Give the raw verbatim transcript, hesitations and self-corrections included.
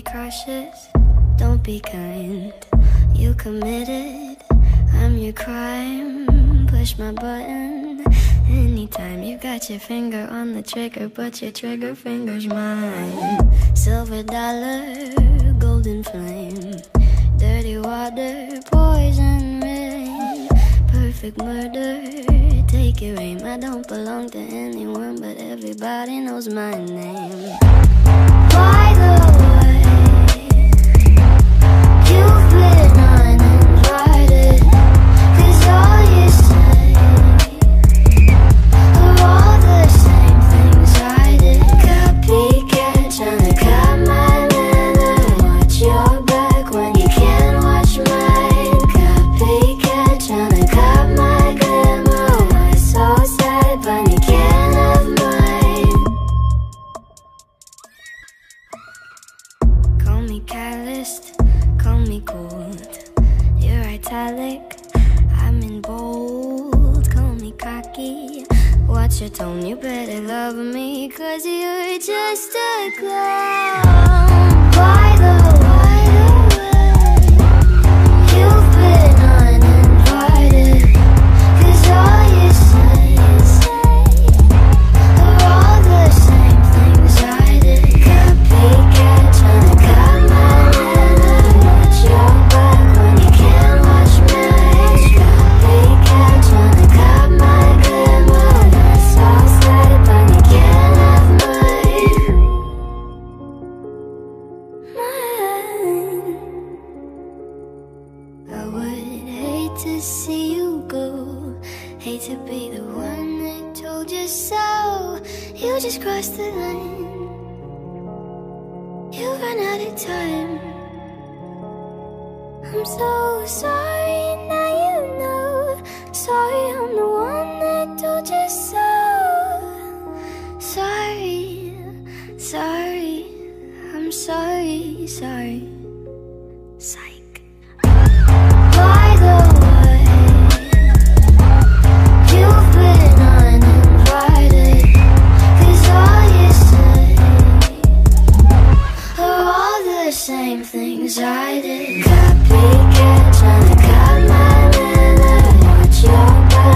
cautious, don't be kind. You committed, I'm your crime. Push my button anytime. You got your finger on the trigger, but your trigger finger's mine. Silver dollar, golden flame, dirty water, poison rain, perfect murder, take your aim. I don't belong to anyone, but everybody knows my name. By the way, you've been uninvited, 'cause all you say are all the same things I did. Copycat, tryna cut my manner, watch your back when you can't watch mine. Copycat, tryna cut my glamour, why so sad when you can't have mine. Call me calloused, call me cold, you're italic, I'm in bold. Call me cocky, watch your tone, you better love me, 'cause you're just a clown. By the way, you've been uninvited, 'cause all you say are all the same things I did. Copycat, tryna cut my manner, watch your back when you can't watch mine. Copycat, tryna cut my glamour, that's all sad when you can't have mine. Mine. I would hate to see you go, hate to be the one that told you so. You just crossed the line, you ran out of time. I'm so sorry, now you know. Sorry, I'm the one that told you so. Sorry, sorry, I'm sorry, sorry. Psych. By the way, you've been uninvited, 'cause all you say are all the same things I did. Copycat, tryna cut my manner, watch your back